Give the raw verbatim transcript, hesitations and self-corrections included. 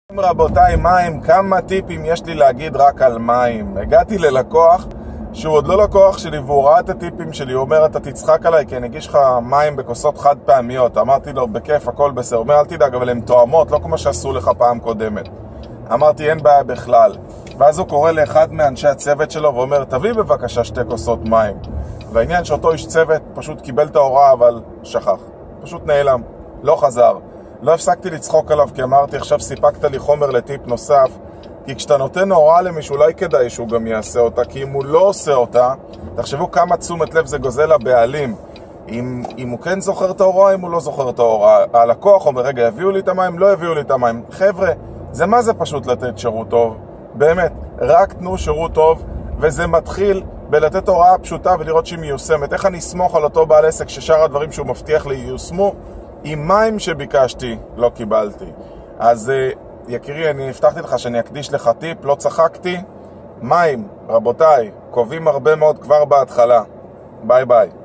רבותיי, מים, כמה טיפים יש לי להגיד רק על מים. הגעתי ללקוח שהוא עוד לא לקוח שלי והוא ראה את הטיפים שלי. הוא אומר, אתה תצחק עליי כי אני אגיש לך מים בכוסות חד פעמיות. אמרתי לו, בכיף, הכל בסדר. הוא אומר, אל תדאג, אבל הן תואמות, לא כמו שעשו לך פעם קודמת. אמרתי, אין בעיה בכלל. ואז הוא קורא לאחד מאנשי הצוות שלו ואומר, תביא בבקשה שתי כוסות מים. והעניין שאותו איש צוות פשוט קיבל את ההוראה אבל שכח, פשוט נעלם, לא חזר. לא הפסקתי לצחוק עליו כי אמרתי, עכשיו סיפקת לי חומר לטיפ נוסף, כי כשאתה נותן הוראה למישהו אולי כדאי שהוא גם יעשה אותה, כי אם הוא לא עושה אותה, תחשבו כמה תשומת לב זה גוזל לבעלים. אם, אם הוא כן זוכר את ההוראה, אם הוא לא זוכר את ההוראה. הלקוח אומר, רגע, הביאו לי את המים, לא הביאו לי את המים. חבר'ה, זה מה זה פשוט לתת שירות טוב? באמת, רק תנו שירות טוב, וזה מתחיל בלתת הוראה פשוטה ולראות שהיא מיושמת. איך אני אסמוך על אותו בעל עסק ששאר הדברים שהוא מבטיח לי ייושמו? עם מים שביקשתי, לא קיבלתי. אז יקירי, אני הבטחתי לך שאני אקדיש לך טיפ, לא צחקתי. מים, רבותיי, קובעים הרבה מאוד כבר בהתחלה. ביי ביי.